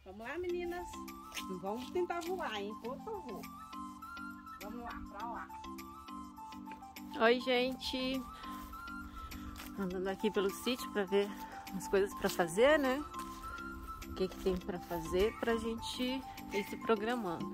Vamos lá, meninas. Não vamos tentar voar, hein? Por favor. Vamos lá, pra lá. Oi, gente. Andando aqui pelo sítio pra ver as coisas pra fazer, né? O que tem pra fazer pra gente ir se programando.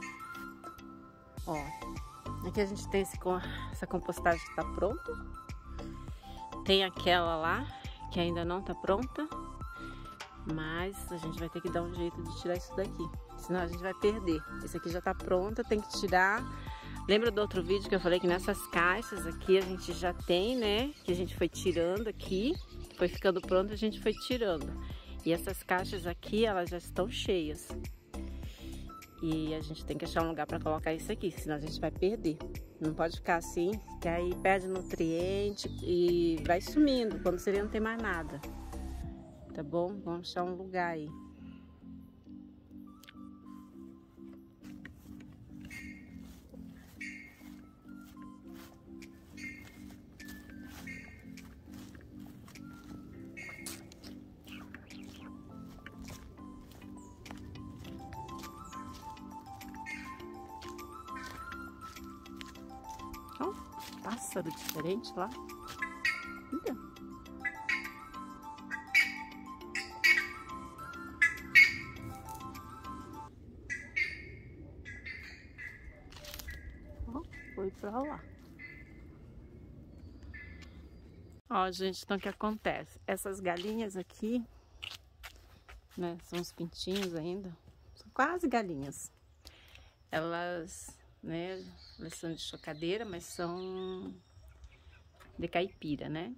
Ó, aqui a gente tem essa compostagem que tá pronta. Tem aquela lá que ainda não tá pronta. Mas a gente vai ter que dar um jeito de tirar isso daqui, senão a gente vai perder. Esse aqui já tá pronta, tem que tirar. Lembra do outro vídeo que eu falei que nessas caixas aqui a gente já tem, né? Que a gente foi tirando aqui, foi ficando pronto, a gente foi tirando. E essas caixas aqui, elas já estão cheias. E a gente tem que achar um lugar para colocar isso aqui, senão a gente vai perder. Não pode ficar assim, que aí perde nutriente e vai sumindo, quando seria não tem mais nada. Tá bom? Vamos achar um lugar aí. Ó, pássaro diferente lá. Olha. Foi pra lá. Ó, gente, então o que acontece? Essas galinhas aqui, né, são os pintinhos ainda, são quase galinhas. Elas, né, elas são de chocadeira, mas são de caipira, né?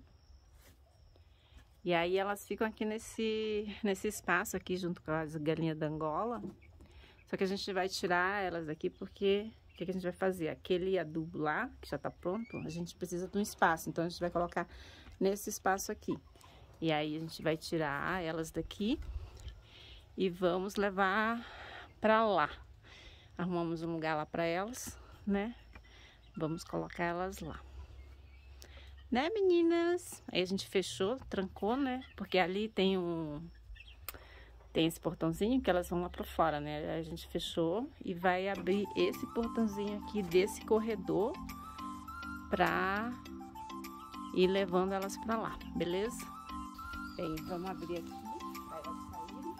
E aí elas ficam aqui nesse espaço aqui junto com as galinhas da Angola. Só que a gente vai tirar elas daqui porque o que a gente vai fazer? Aquele adubo lá, que já tá pronto, a gente precisa de um espaço. Então a gente vai colocar nesse espaço aqui. E aí a gente vai tirar elas daqui e vamos levar pra lá. Arrumamos um lugar lá pra elas, né? Vamos colocar elas lá. Né, meninas? Aí a gente fechou, trancou, né? Porque ali tem esse portãozinho que elas vão lá pra fora, né? A gente fechou e vai abrir esse portãozinho aqui desse corredor pra ir levando elas pra lá, beleza? Bem, vamos abrir aqui pra elas saírem.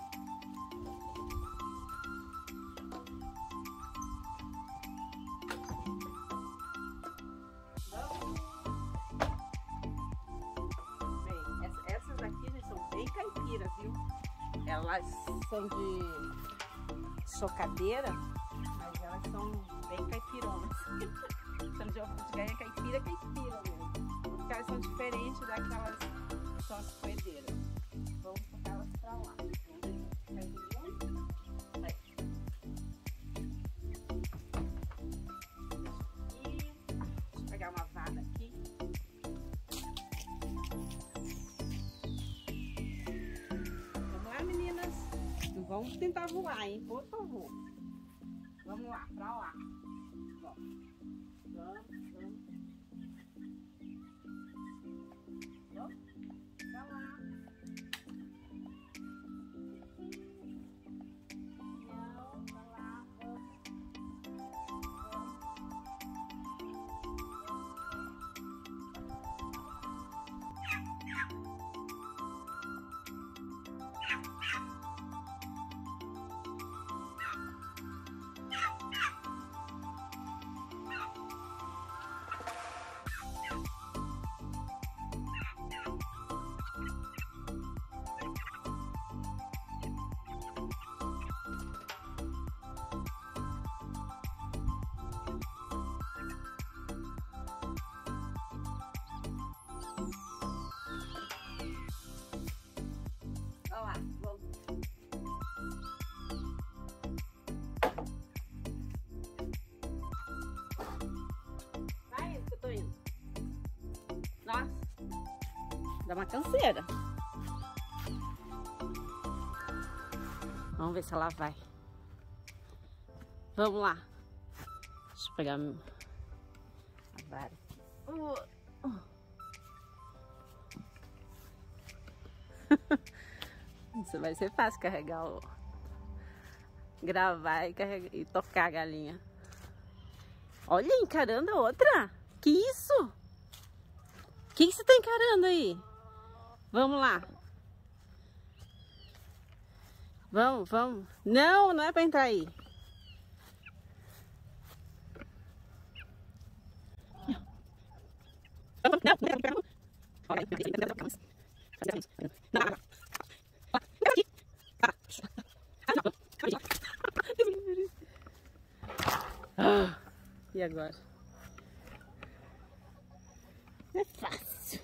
Bem, essas aqui, gente, são bem caipiras, viu? Elas são de chocadeira, mas elas são bem caipironas. Chama de ovo de galinha caipira mesmo. Porque elas são diferentes daquelas que são as coedeiras. Vamos colocar elas pra lá. Vamos ver se vai ter muito. Vai. E deixa eu pegar uma vara aqui. Vamos tentar voar, hein? Por favor. Vamos lá, pra lá. Vamos. Vamos pra lá. Não, pra lá. Olha lá, vamos. Vai indo que eu tô indo. Nossa, dá uma canseira. Vamos ver se ela vai. Vamos lá. Deixa eu pegar a vara. Isso vai ser fácil carregar gravar e tocar a galinha. Olha, encarando a outra. Que isso? O que você tá encarando aí? Vamos lá. Vamos, vamos. Não, não é pra entrar aí. E agora? É fácil.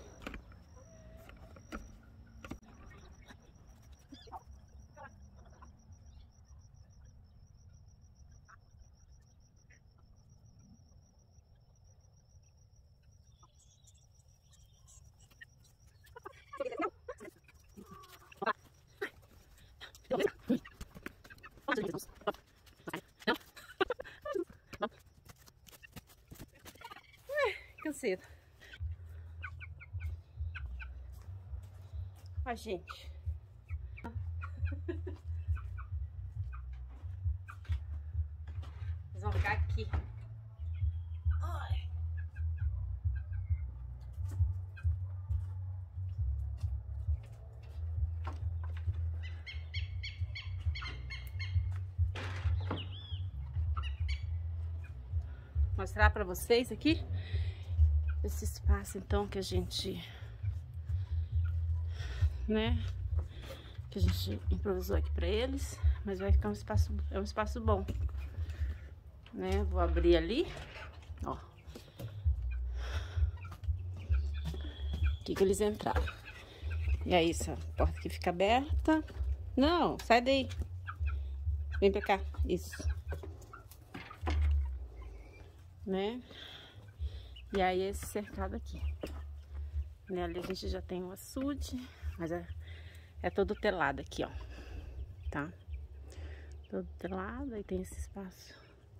Canseira. Ó, gente. Eles vão ficar aqui. Ai. Mostrar para vocês aqui esse espaço então que a gente, né, que a gente improvisou aqui para eles, mas vai ficar um espaço, é um espaço bom, né? Vou abrir ali, ó, aqui que eles entraram. E aí essa porta aqui fica aberta. Não, sai daí. Vem pra cá, isso, né? E aí esse cercado aqui, né? Ali a gente já tem um açude, mas é todo telado aqui, ó, tá? Todo telado, aí tem esse espaço.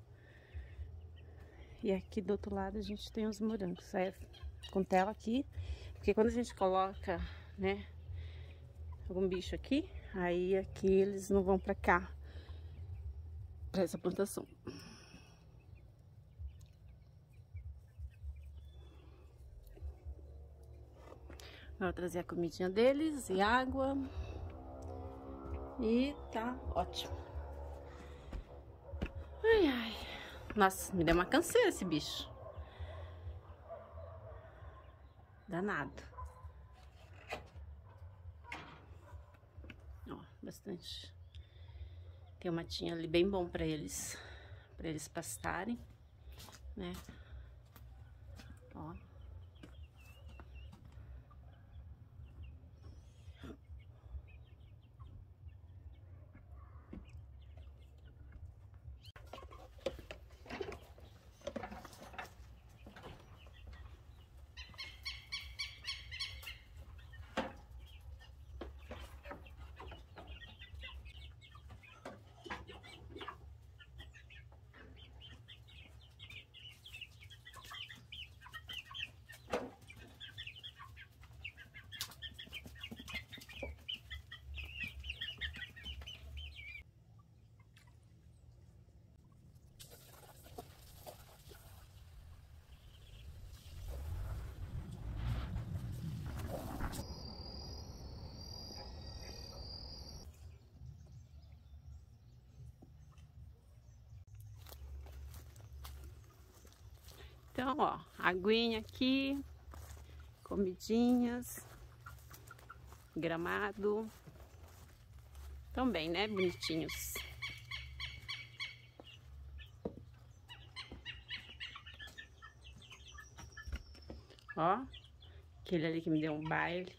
E aqui do outro lado a gente tem os morangos, é com tela aqui, porque quando a gente coloca, né, algum bicho aqui, aí aqui eles não vão pra cá, pra essa plantação. Vou trazer a comidinha deles e água. E tá ótimo. Ai, ai. Nossa, me deu uma canseira esse bicho. Danado. Ó, bastante. Tem um matinho ali bem bom pra eles pastarem, né? Ó. Então, ó, aguinha aqui, comidinhas, gramado, também, né, bonitinhos. Ó, aquele ali que me deu um baile.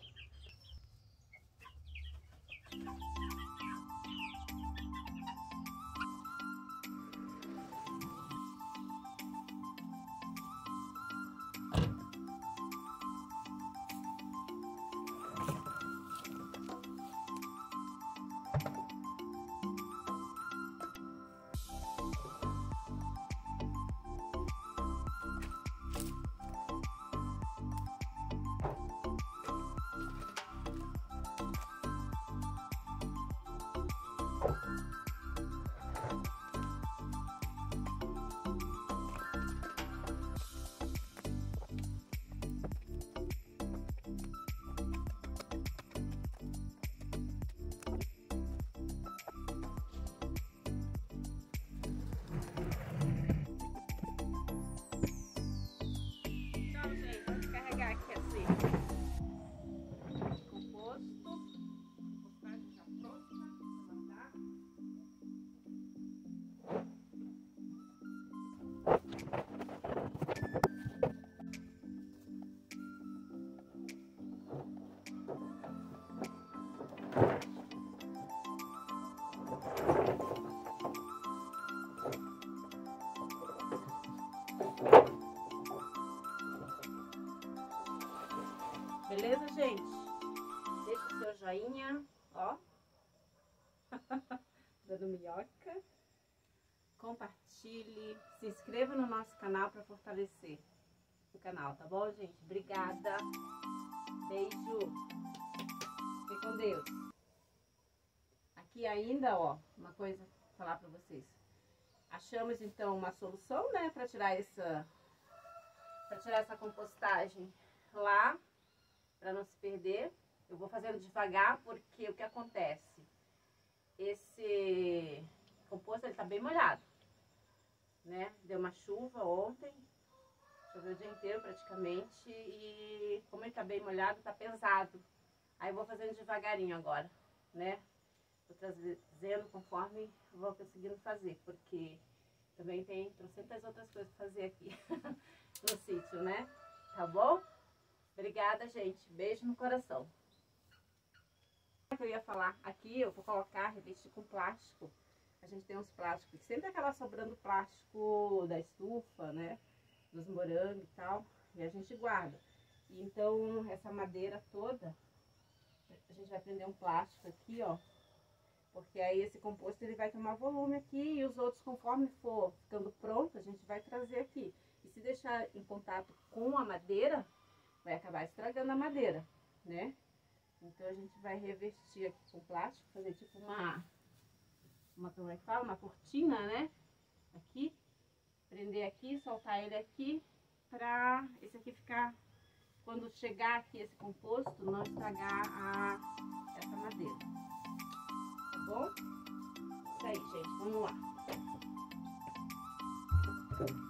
do Minhoca. Compartilhe, se inscreva no nosso canal para fortalecer o canal, tá bom, gente? Obrigada. Beijo. Fique com Deus. Aqui ainda, ó, uma coisa pra falar para vocês. Achamos então uma solução, né, para tirar essa compostagem lá, para não se perder. Eu vou fazendo devagar porque o que acontece? Esse composto ele tá bem molhado, né? Deu uma chuva ontem, choveu o dia inteiro praticamente e como ele tá bem molhado, tá pesado. Aí eu vou fazendo devagarinho agora, né? Vou trazendo conforme vou conseguindo fazer, porque também tem trocentas outras coisas pra fazer aqui no sítio, né? Tá bom? Obrigada, gente. Beijo no coração. O que eu ia falar aqui, eu vou colocar, revestir com plástico. A gente tem uns plásticos, sempre acaba sobrando plástico da estufa, né? Dos morangos e tal, e a gente guarda. E então, essa madeira toda, a gente vai prender um plástico aqui, ó. Porque aí esse composto ele vai tomar volume aqui e os outros, conforme for ficando pronto, a gente vai trazer aqui. E se deixar em contato com a madeira, vai acabar estragando a madeira, né? Então a gente vai revestir aqui com plástico, fazer tipo como é que fala? Uma cortina, né? Aqui, prender aqui, soltar ele aqui, pra esse aqui ficar, quando chegar aqui esse composto, não estragar essa madeira. Tá bom? Isso aí, gente, vamos lá.